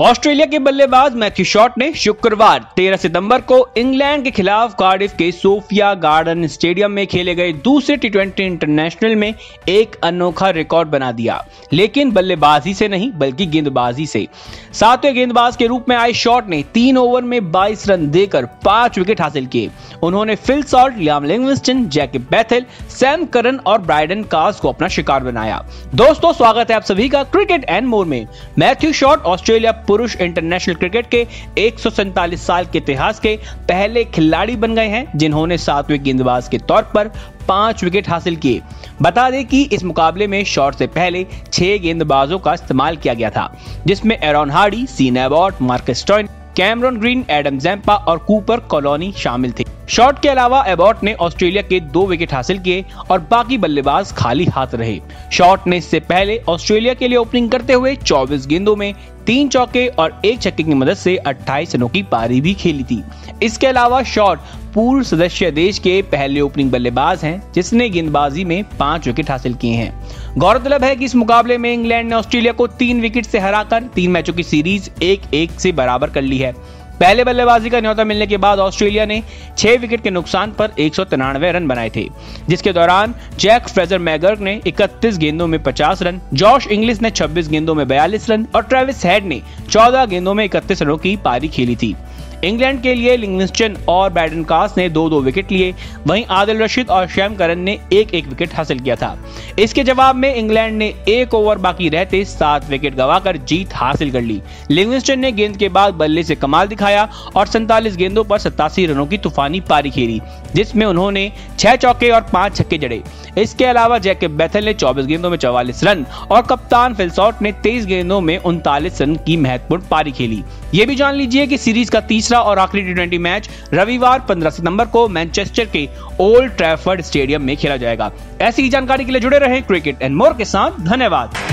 Australia के बल्लेबाज Matthew Short ने शुक्रवार 13 सितंबर को इंग्लैंड के खिलाफ कार्डिफ के सोफिया गार्डन स्टेडियम में खेले गए दूसरे टी20 इंटरनेशनल में एक अनोखा रिकॉर्ड बना दिया, लेकिन बल्लेबाजी से नहीं बल्कि गेंदबाजी से। सातवें गेंदबाज के रूप में आए शॉट ने 3 ओवर में 22 रन देकर 5 विकेट हासिल किए। उन्होंने Phil Salt, Liam Livingstone, Jacob Bethell, Sam Curran और ब्रायडन कास को अपना शिकार बनाया। दोस्तों, स्वागत है आप सभी का क्रिकेट एंड मोर में। मैथ्यू शॉट ऑस्ट्रेलिया पुरुष इंटरनेशनल क्रिकेट के 147 साल के इतिहास के पहले खिलाड़ी बन गए हैं जिन्होंने 7वें गेंदबाज के तौर पर 5 विकेट हासिल किए। बता दें कि इस मुकाबले में शॉट से पहले 6 गेंदबाजों का इस्तेमाल किया गया था, जिसमें Aaron Hardie, Sean Abbott, Marcus Stoinis, Cameron Green, Adam Zampa और कूपर कॉलोनी शामिल थे। शॉट के अलावा एबॉट ने ऑस्ट्रेलिया के 2 विकेट हासिल किए और बाकी बल्लेबाज खाली हाथ रहे। शॉट ने इससे पहले ऑस्ट्रेलिया के लिए ओपनिंग करते हुए 24 गेंदों में 3 चौके और 1 छक्के की मदद से 28 रनों की पारी भी खेली थी। इसके अलावा शॉट पूर्व सदस्य देश के पहले ओपनिंग बल्लेबाज हैं जिसने गेंदबाजी में 5 विकेट हासिल किए हैं। गौरतलब है कि इस मुकाबले में इंग्लैंड ने ऑस्ट्रेलिया को 3 विकेट से हराकर 3 मैचों की सीरीज 1-1 से बराबर कर ली है। पहले बल्लेबाजी का न्योता मिलने के बाद ऑस्ट्रेलिया ने 6 विकेट के नुकसान पर 193 रन बनाए थे, जिसके दौरान जैक फ्रेजर मैगर ने 31 गेंदों में 50 रन, जॉश इंग्लिश ने 26 गेंदों में 42 रन और ट्रेविस हेड ने 14 गेंदों में 31 रनों की पारी खेली थी। इंग्लैंड के लिए लिविंगस्टन और ब्रायडन कास ने 2-2 विकेट लिए, वहीं आदिल रशीद और सैम करन ने 1-1 विकेट हासिल किया था। इसके जवाब में इंग्लैंड ने 1 ओवर बाकी रहते 7 विकेट गंवाकर जीत हासिल कर ली। लिविंगस्टन ने गेंद के बाद बल्ले से कमाल दिखाया और 47 गेंदों पर 87 रनों की तूफानी पारी खेली, जिसमें उन्होंने 6 चौके और 5 छक्के जड़े। इसके अलावा जैकब बेथेल ने 24 गेंदों में 44 रन और कप्तान फिल सॉल्ट ने 23 गेंदों में 39 रन की महत्वपूर्ण पारी खेली। ये भी जान लीजिए कि सीरीज का तीसरा और आखिरी टी20 मैच रविवार 15 सितंबर को मैनचेस्टर के ओल्ड ट्रैफर्ड स्टेडियम में खेला जाएगा। ऐसी जानकारी के लिए जुड़े रहें क्रिकेट एंड मोर के साथ। धन्यवाद।